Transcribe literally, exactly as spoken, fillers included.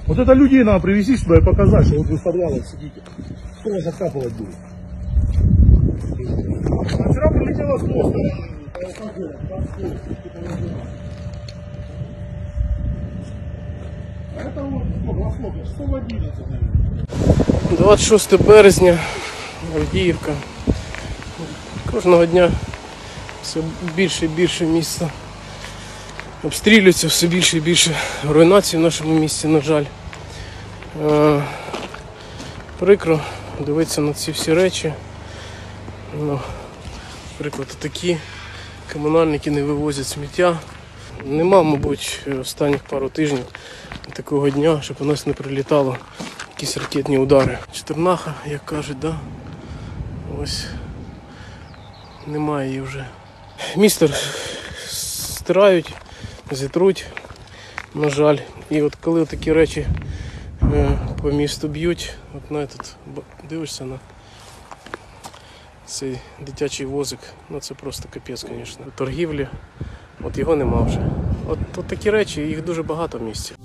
Вот это людей надо привезти сюда и показать, что вот вы в подвалах сидите. Кто вас откапывать будет? А вчера прилетела с поста. А это вот восток, сто одиннадцать, наверное. двадцять шосте березня, Авдіївка. Кожного дня все більше і більше міста обстрілюється, все більше і більше руйнацій в нашому місті, на жаль. Е, прикро дивитися на ці всі речі. Ну, приклад такі. Комунальники не вивозять сміття. Нема, мабуть, останніх пару тижнів такого дня, щоб у нас не прилітало якісь ракетні удари. Чотирнаха, як кажуть, да? Ось немає її вже. Місто стирають, зітруть, на жаль. І от коли такі речі е, по місту б'ють, от на этот, дивишся на цей дитячий возик, ну це просто капець, звісно. Торгівлі, от його нема вже. От, от такі речі, їх дуже багато в місті.